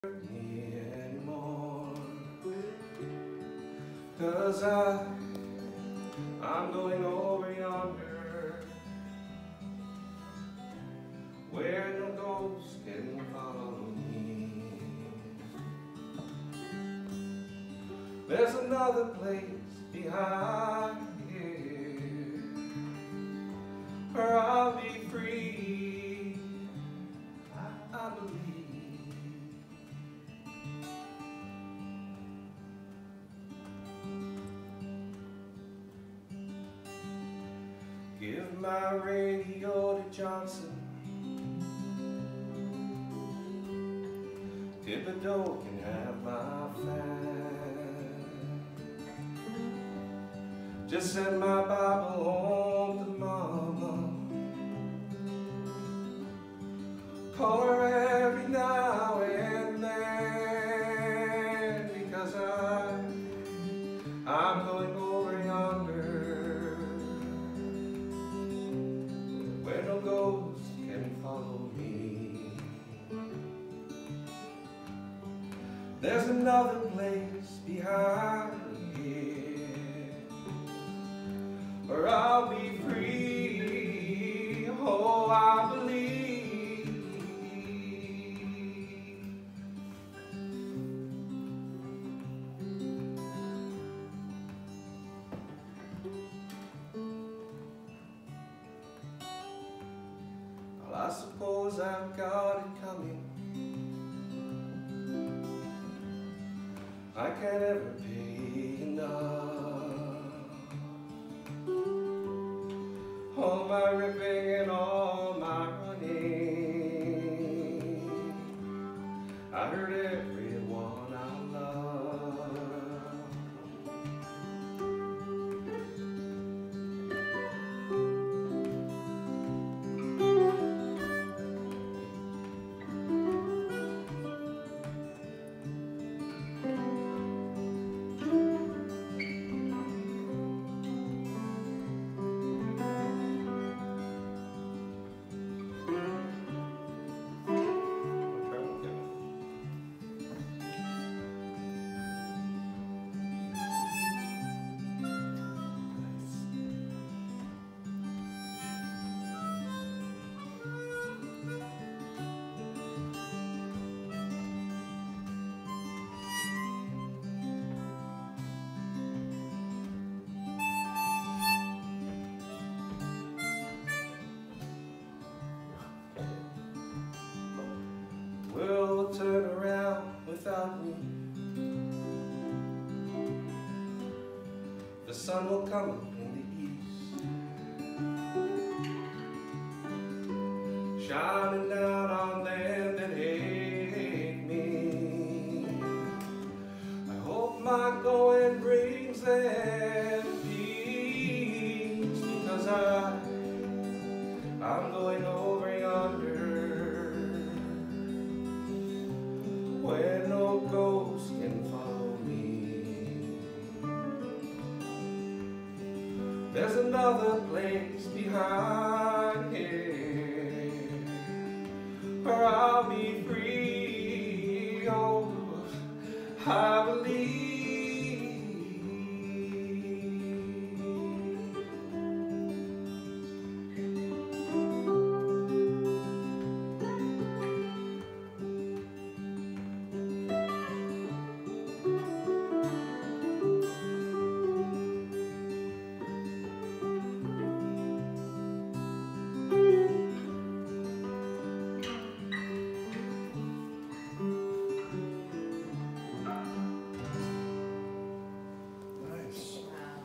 Me anymore, 'cause I'm going over yonder, where no ghost can follow me. There's another place behind here where I'll be free, I believe. Give my radio to Johnson, Thibodeau can have my fan. Just send my Bible home to Mama, call her every now and then, because I'm going over yonder, where no ghost can follow me. There's another place behind here where I'll be free, oh I believe. Well, I suppose I've got it coming, I can't ever pay enough. All my ripping and all my running, I hurt everyone I love. Will turn around without me. The sun will come up in the east, shining down on them that hate me. I hope my going brings them peace, because I'm going over yonder, where no ghost can follow me. There's another place behind here where I'll be free, oh, I believe.